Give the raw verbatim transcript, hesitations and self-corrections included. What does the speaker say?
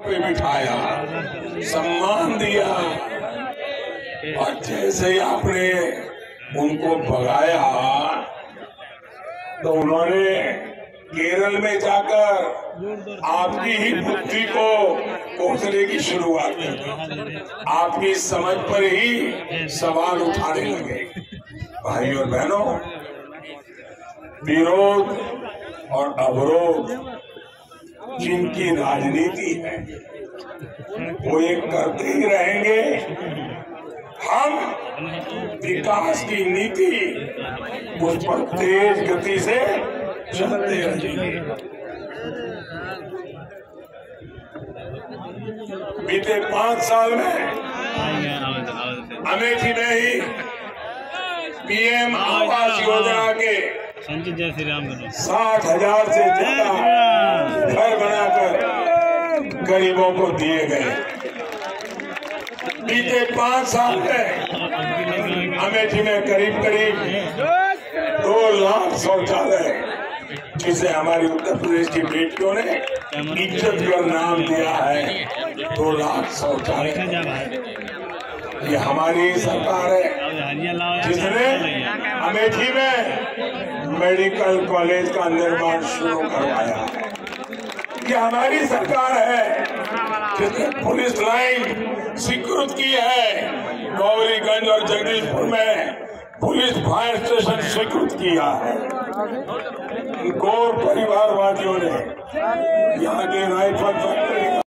पे बिठाया, सम्मान दिया और जैसे ही आपने उनको भगाया तो उन्होंने केरल में जाकर आपकी ही बुद्धि को कोसने की शुरुआत की, आपकी समझ पर ही सवाल उठाने लगे। भाई और बहनों, विरोध और अवरोध जिनकी राजनीति है वो ये करते ही रहेंगे। हम विकास की नीति उस पर तेज गति से चलते रहेंगे। बीते पांच साल में अमेठी में ही पीएम आवास योजना के साठ हजार से ज्यादा घर बनाकर गरीबों को दिए गए। बीते पांच साल में अमेठी में करीब करीब दो लाख शौचालय, जिसे हमारी उत्तर प्रदेश की बेटियों ने इज्जत का नाम दिया है, दो लाख शौचालय। ये हमारी सरकार है जिसने अमेठी में मेडिकल कॉलेज का निर्माण शुरू करवाया है। ये हमारी सरकार है जिसने पुलिस लाइन स्वीकृत की है, गौरीगंज और जगदीशपुर में पुलिस फायर स्टेशन स्वीकृत किया है। गौर परिवारवादियों ने यहाँ के राइफल फैक्ट्री